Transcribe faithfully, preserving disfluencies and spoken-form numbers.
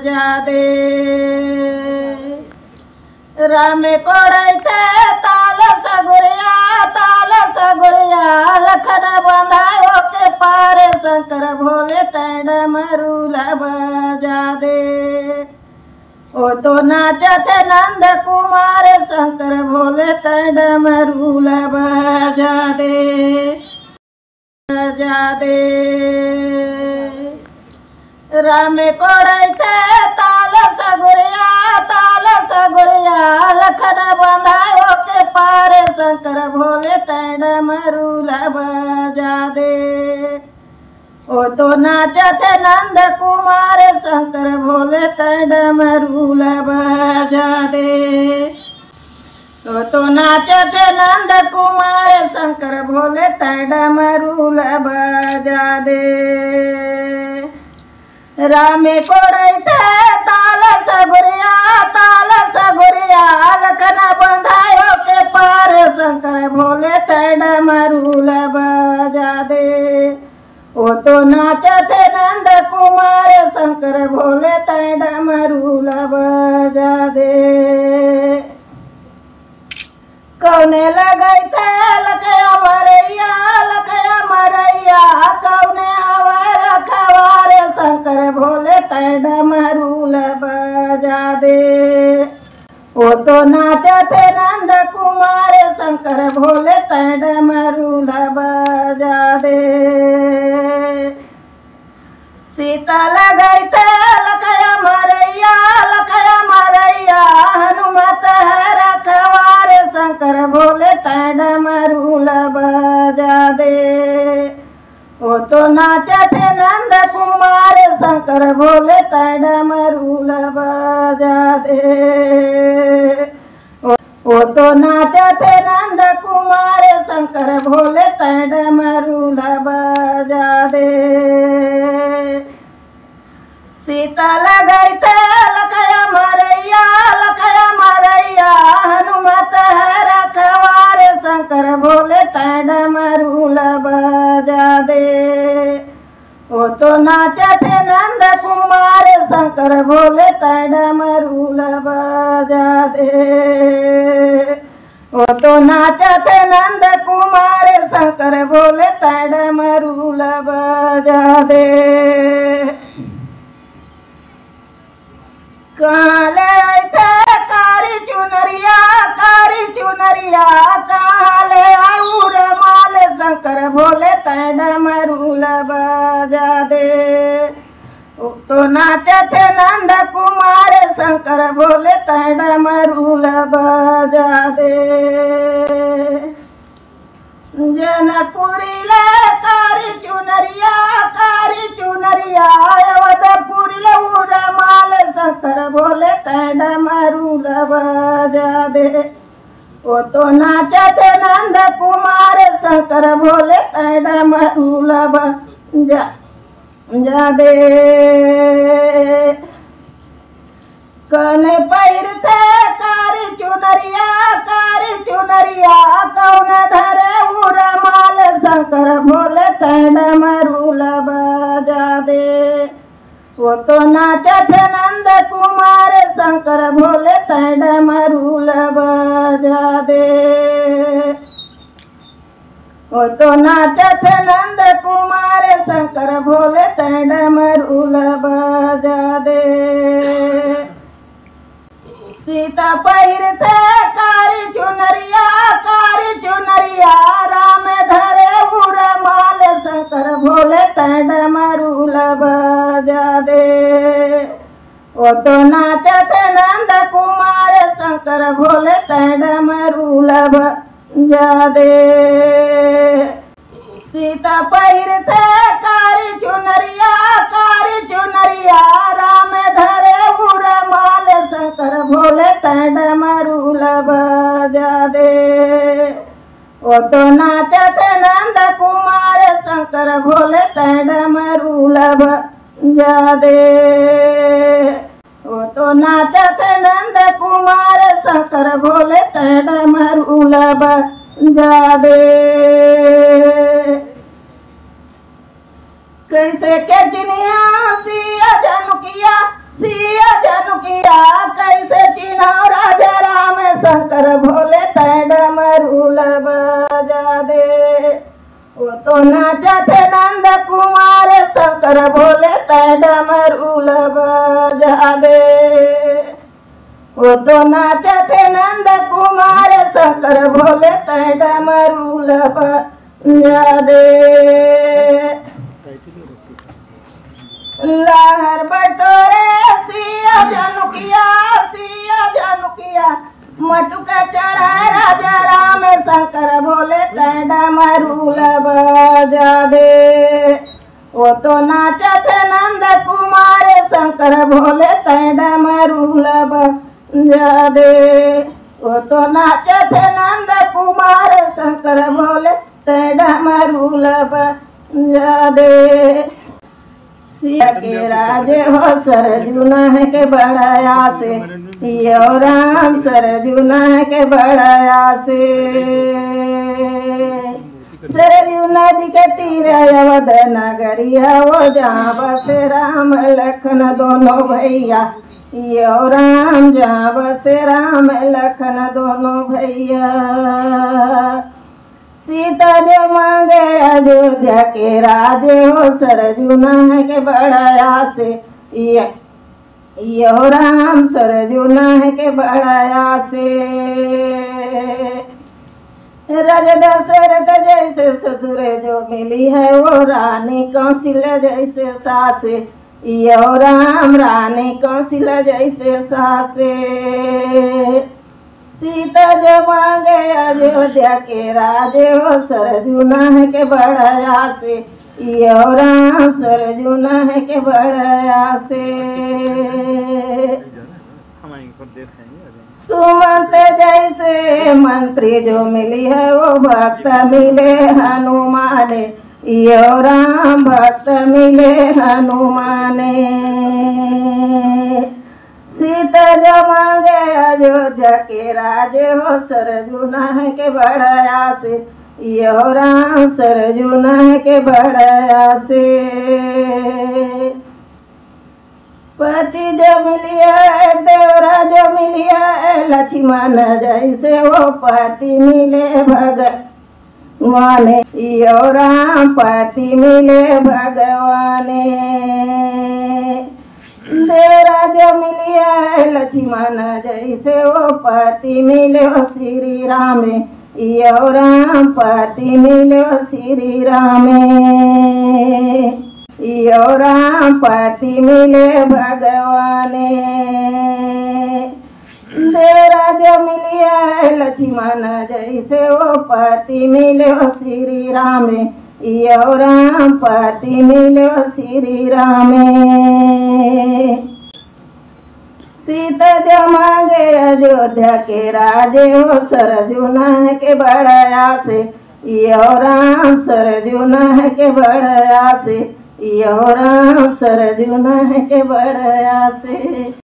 बजा दे। राम कोड़ै थे ताल सगुरिया ताल सगुरिया लखन बंधायो के पार शंकर भोले तैं डमरूला बजा दे। ओ तो नाचत नंद कुमार शंकर भोले तैं डमरूला बजा दे बजा दे। राम कोड़ै थे ताल सगुरिया ताल सगुरिया लखन बंधायो के पार शंकर भोले तैं डमरूला बजा दे। ओ तो नाचत नंद कुमार शंकर भोले तैं डमरूला बजा दे। ओ तो नाचत नंद कुमार शंकर भोले तैं डमरूला बजा दे। राम कोड़ै थे ताल सगुरिया ताल सगुरिया लखन बंधायो के पार शंकर भोले तैं डमरूला बजा दे। ओ तो नाचत नंद कुमार शंकर भोले तैं डमरूला बजा दे। कौने लगै थे लखया मरैया लखया मरैया कौने हवा रखवारे शंकर भोले तैं डमरूला बजा दे। ओ तो नाचत नंद कुमार शंकर भोले तैं डमरूला बजा दे। सीता लगै थे लखया मरैया लखया मरैया हनुमत है रखवारे शंकर भोले तैं डमरूला बजा दे। ओ तो नाचत नंद कुमार शंकर भोले तैं डमरूला बजा दे। ओ तो नाचत नंद कुमार शंकर भोले तैं डमरूला बजा दे। सीता लगै थे लखया मरैया लखया मरैया हनुमत है रखवारे शंकर भोले तैं डमरूला बजा दे। ओ तो नाचत नंद कुमार शंकर भोले तैं डमरूला बजा दे। ओ तो नाचत नंद कुमार शंकर भोले तैं डमरूला बजा दे। कहाँ ले आए थे कारी चुनरिया कारी चुनरिया कहाँ ले आऊ रमाल शंकर भोले तैं डमरूला बजा दे। तो नाचत नंद कुमार शंकर भोले तैं डमरूला बजा दे। जनकपुरी ले कारी चुनरिया कारी चुनरिया अवधपुरी ले रमाल शंकर भोले तैं डमरूला बजा दे। ओ तो नाचत नंद कुमार शंकर भोले तैं डमरूला बजा दे। कने पैर थे कारी चुनरिया कारी चुनरिया कौन धरे रमाल शंकर भोले तैं डमरूला बजा दे। वो तो नाचत नंद कुमार शंकर भोले तैं डमरूला बजा दे। वो तो नाचत नंद कुमार शंकर भोले तैं डमरूला बजा दे। सीता पैर थे कारी चुनरिया कारी चुनरिया राम धरे रमाल शंकर भोले तैं डमरूला बजा दे। ओ तो नाचत नंद कुमार शंकर भोले तैं डमरूला बजा दे। सीता पैर थे कारी चुनरिया कारी चुनरिया राम धरे रमाल शंकर भोले तैं डमरूला बजा दे। ओ तो नाचत नंद कुमार शंकर भोले तैं डमरूला बजा दे। ओ तो नाचत नंद कुमार शंकर भोले तैं डमरूला बजा दे। कैसे के जिनिया सिया जनुकिया सिया डमरू बजा दे। वो तो नाचे थे नंद कुमार शंकर भोले तय डमरू बजा दे। लहर बटोरे सिया जनुकिया सिया जनुकिया मटुका चढ़ाए राजा राम शंकर भोले तय डमरू बजा दे। वो तो नाचा थे नंद कुमार शंकर भोले तय डमरू बजा दे। वो तो नाचा थे नंद कुमार शंकर भोले तय डमरू बजा दे। सिया के राजे हो सरजू नह के बड़ाया से यो राम सरजू नह के बड़ाया से। सरजू नदी के तीर अवध नगरिया वो जहाँ बसे राम लखन दोनों भैया। यो राम जहाँ बसे राम लखन दोनों भैया। सीता जो मांगे अयोध्या के राजे हो सरजू नह के बड़ाया से। यो राम सरजू नह के बड़ाया से। राजा दशरथ जैसे ससुरे जो मिली है वो रानी कौशल्या जैसे सासे। यो राम रानी कौशल्या जैसे सासे। सीता जो मांगे अयोध्या के राजे हो सरजू नह के बड़ाया से। यो राम सरजू नह के बड़ाया से। सुमंत जैसे मंत्री जो मिली है वो भक्त मिले हनुमान। यो राम भक्त मिले हनुमाने। सीता जो मांगे अयोध्या के राजे हो सरजू नह के बड़ाया से। यो राम सरजू नह के बड़ाया से। पति जो मिलिया देवरा जो मिलिया लक्ष्मण जैसे वो पति मिले भगवान। यो राम पति मिले भगवाने। देवरा जो मिलिया लक्ष्मण जैसे वो पति मिले श्री राम। यो राम पति मिले श्री राम। यो राम पति मिले भगवाने। देवरा जो मिलिया लक्ष्मण जैसे वो पति मिले श्री राम। यो राम पति मिले श्री राम। सीता जो मांगे अयोध्या के राजे हो सरजू नह के बड़ाया से। यो राम सरजू नह के बड़ाया से। यो राम सरजू नह के बड़ाया से।